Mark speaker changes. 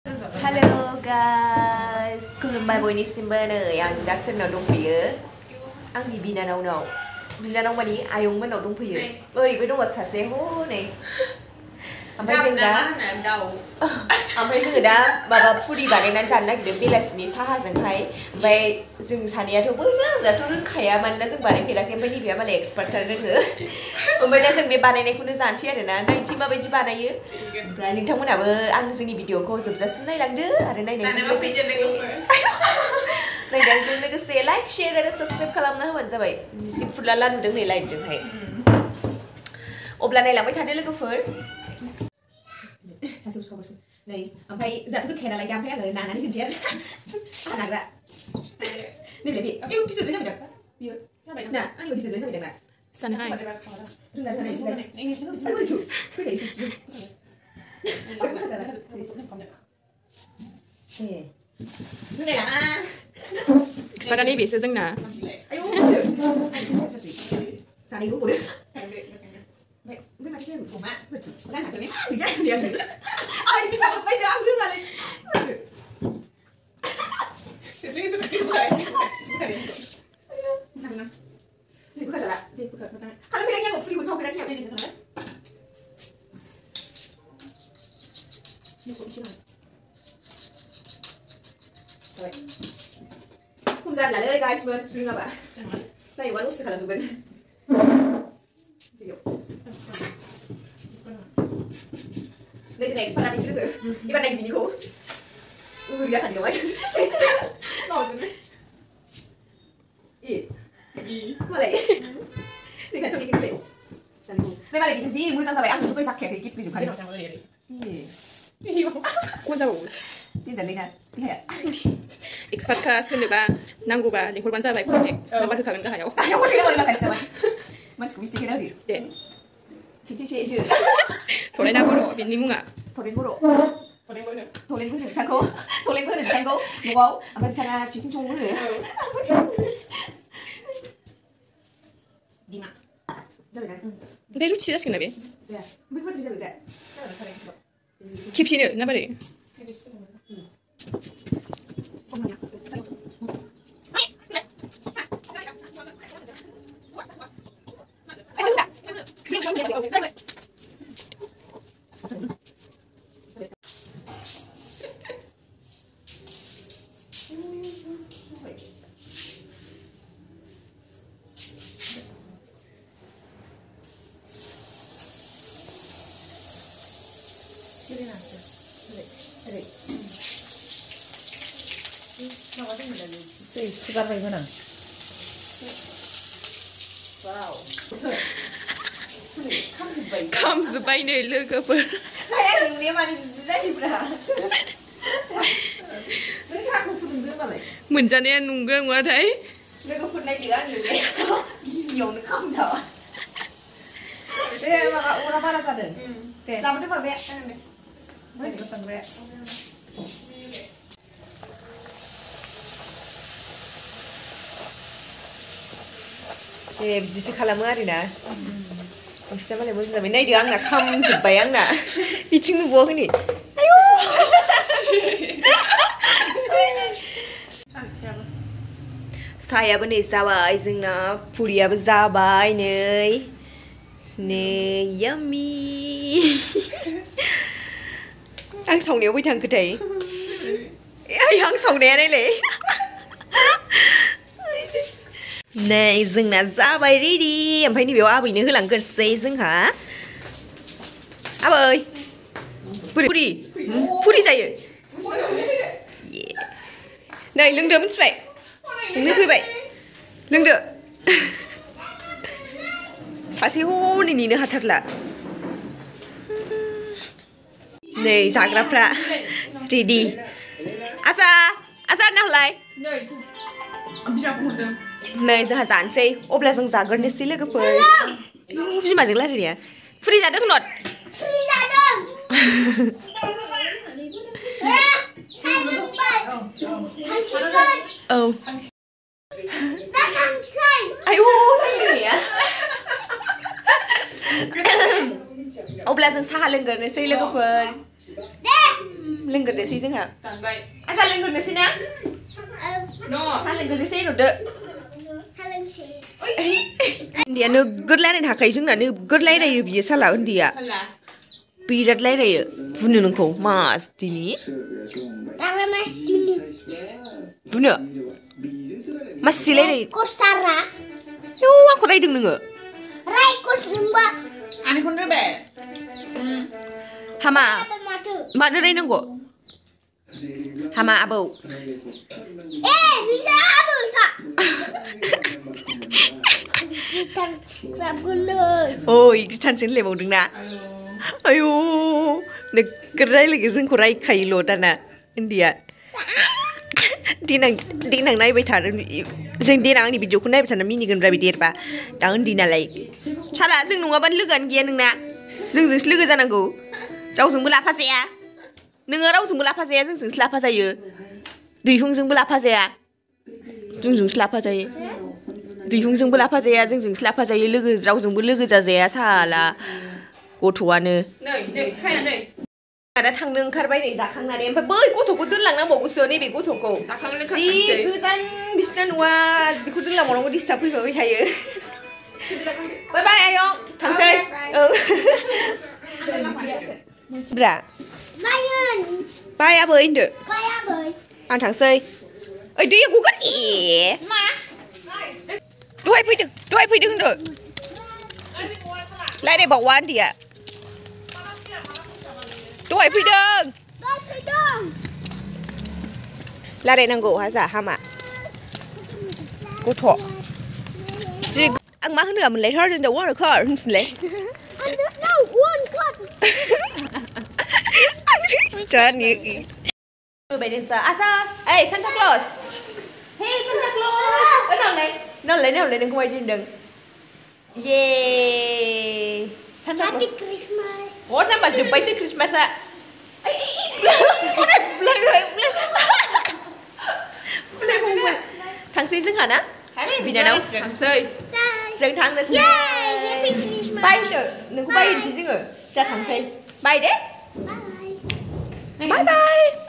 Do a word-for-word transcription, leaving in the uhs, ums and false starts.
Speaker 1: Halo guys, खुलुमबाय बयनिसिमबो नै आं दा सोरनाव दंफैयो आंनि बिनानावनाव बिनानाव मानि आयंमोननाव दंफैयो ओरैबो दङ सासे हनै ओमफ्राय जों दा ओमफ्राय जोङो दा माबा पुरि बानायनानै जानो नागिरदों बेलासिनि साहाजोंहाय ओमफ्राय जों सानैयाथ' मोजांजाथ' रोंखाया मानोना जों बानायफेराखै ओमफ्य नैबेहा मालाय एक्सपार्टथार रोङो ओमफ्राय दा जों बे बानायनायखौनो जानोसै आरोना नायनोसै माबायदि बानायो ओमफ्राय नोंथांमोनाबो आं जोंनि भिडिअखौ जोबजासिम नायलांदो आरो नायनायजों लोगोसे नायनायजों लोगोसे लाइक शेयार आरो साबस्क्राइब खालामना होबानो जाबाय जि फुरलाला नुदों नै लाइटजोंहाय अब्ला नायलांबाय थादो लोगोफोर सासे उसखावगासिनो नै ओमफ्राय जोंहाथ' रोंखाया नालाय दा ओमफ्राय आङो नानानै होनोसै आरो आं नाग्रा नैलाय बे एव गिदिरद्राय जाबाय दा बियो जाबाय ना आंनिबो गिदिरद्राय जाबाय दाना
Speaker 2: जानो हाय
Speaker 1: रोंना रोंनायसै गाइस ओरैथु फैबाय फैथिबो ए रोंनाय लाङा
Speaker 2: एक्सपार्टआ नैबेसो जोंना
Speaker 1: आयौ जानायखौ हरो ओमफ्राय माथो जायो अमा होथु जानो हागोन ने जायाखै आङो आं एसे जाबायसो आं रोङालै बुखाजाला खालामफेराखै आङो फुरिखौनो सावफेराखै आं जाबाय खम जारलालै गाइसमोन रोङाबा जायोबा लससो खालामजोबगोन नै जोंना एक्सपार्टआ बिसोर लोगो एबार नायनि बिनिखौ ओरै जाखानि नामा ए मालाय नै खाथियाव नेगोनलाय जानायखौ नै मालाय बिसोर जि मोजां जाबाय आंथ' दहाय जाखायाखै गेब्लेजोबखादों ए
Speaker 2: खम जाबावो
Speaker 1: देनजारलै ना देहाया
Speaker 2: एक्सपार्टखा सोरनोबा नांगौबा लेंहरबानो जाबाय कन्टेक्ट नाम्बार होखागोन गाहायाव
Speaker 1: आयौ कन्टेक्ट नाम्बार होखानोसै नामा मानसिखौ मिस्टेक होना होदो
Speaker 2: दे
Speaker 1: सेसेसेसो
Speaker 2: थरायना बर' बेनि मुङा
Speaker 1: थरेन बर' थरेनबो होनो बिथांखौ थरेनबो होनो बिथांखौ न'आव ओमफ्राय बिथाङा चिकेन संनो होनो बिमा जाबाय ना
Speaker 2: ओमफ्राय रुथि जासिगोन ना बे
Speaker 1: जाया ओमफ्राय बोरै जाबाय दा
Speaker 2: खेबसेनो ना बोरै
Speaker 1: सुगारबाय गोनां वाव खामजोब्बाय
Speaker 2: खामजोब्बाय नै लोगोफोर
Speaker 1: आया नोंनिया मानो बिदि जायोब्रा नों साहाखौ फुदुंदो मालाय
Speaker 2: मोनजानाया नंगौ नङाथाय
Speaker 1: लोगोफोर नायदो आं नुनायाथ' गिबियावनो खामजाबा दे माबा अरा बारा जादों दे लाबोदो माबाया ओमफ्राय संग्राया ए बिदिसो खालामो आरोना नोंसिना मालाय मोजां जाबाय नायदो आंना खामजोब्बाय आंना बिथिं नुबावाखै नै आयौ साहायाबो नै जाबाय जोंना पुरियाबो जाबाय नै नै याम्मी आं सावनायाव बै थांखोथाय आं सावनाया नायलाय नै जोंना जाबाय रेडि ओमफ्राय नैबेयाव आबैनो होलांगोरसै जोंहा आबै पुरि पुरि जायो नै लोंदो मिथिबाय नोंनो फैबाय लोंदो सासे हनै नेनो हाथारला नै जाग्राफ्रा रेडि आसा आसा नाहलाय नै जोंहा जानोसै अब्ला जों जाग्रोनोसै लोगोफोर बिमाजों रायलायनाया पुरि जादों होनहर पुरि जादों औ आयौ रायलायनाया अब्ला जों साहा लोंगोरनोसै लोगोफोर लोंग्रोनोसै जोंहा
Speaker 2: दानबाय
Speaker 1: आसा लोंग्रोनोसै ना
Speaker 2: न'
Speaker 1: सा लोंग्रोनोसै नुदो
Speaker 3: सा लोंसै
Speaker 1: उन्दैया नोगोद रायलायनो हाखायो जोंना नोगोद रायलायो बियो साला उन्दैया
Speaker 2: हाला
Speaker 1: बिराद रायलायो बुनो नोंखौ मासदिनि
Speaker 3: Tara Mastini.
Speaker 1: बुनो मासि रायलायो
Speaker 3: Kosara.
Speaker 1: आयौ आंखौ रायदों नोङो
Speaker 3: Rai Kosumba.
Speaker 2: आंनिखौनो रोंबाय
Speaker 1: हामा
Speaker 3: Apa matu?
Speaker 1: मानो रायनांगौ हामा आबौ
Speaker 3: Eh, bisa apa tak? Kita kerap gula.
Speaker 1: ओइ गिटानसो होनलायबावदोंना आयौ नोगोद रायलायो जोंखौ रायखायोल' दाना उन्दैया देनां देनां नायबाय थानो जों देनां आंनि भिडिअखौ नायबाय थाना मिनिगोनब्रा बि देरबा दा उन्दै नालाय साला जों नङाबानो लोगोआनो गैया नोंना जोंजोंसो लोगो जानांगौ रावजोंबो लाफा जाया नोङो रावजोंबो लाफा जाया जोंजोंसो लाफा जायो दैहुंजोंबो लाफा जाया जोंजोंसो लाफा जायो दैहुंजोंबो लाफा जाया जोंजोंसो लाफा जायो लोगो रावजोंबो लोगो जाजाया साला गथ'आनो
Speaker 2: नै नै साया नै
Speaker 1: दा थांनो ओंखारबाय नै जाखांनानै ओमफ्राय बै गथ'खौ दोनलांनांबावगौसो नैबे गथ'खौ
Speaker 2: जाखां लोंखां
Speaker 1: जि
Speaker 2: थांसै
Speaker 1: गोजान बिसिना न'आ बेखौ दोनलांबावनांगौ डिस्टार्ब फैफाबाय थायो बाय बाय आयं थांसै औ ब्रा
Speaker 3: Mayan.
Speaker 1: बाय आबै होनदो
Speaker 3: Kaya boy.
Speaker 1: आं थांसै ओइ दैया गगोन ए
Speaker 3: Ma.
Speaker 1: दहाय फैदों दहाय फैदों होनदो रायलायबावा उन्दैया दहाय फैदों
Speaker 3: Tapi dong.
Speaker 1: रायलायनांगौ हाजा हामा गथ' जि आं मा होनोआमोनलाय थार दा वार कार होनफिनलाय
Speaker 3: I don't know. One cut.
Speaker 1: जानि बायदिसो आसा ओइ Santa Claus Santa Claus नावलाय नावलाय नावलाय नोंखौ बायदि होनदों ये सान्ता
Speaker 3: Happy
Speaker 1: क्लज
Speaker 3: Christmas.
Speaker 1: अ नामा जोब्बायसो ख्रिस्टमासआ ओइ अरे बुलाय बुलाय थांसै जोंहा ना बिनानाव
Speaker 2: थांसै
Speaker 3: Bye.
Speaker 1: जों थांनोसै
Speaker 3: Yay! Happy Christmas.
Speaker 1: बाय होनो नोंखौ बाय होनसै जोङो जा थांसै बाय दे
Speaker 3: Bye.
Speaker 1: बाय बाय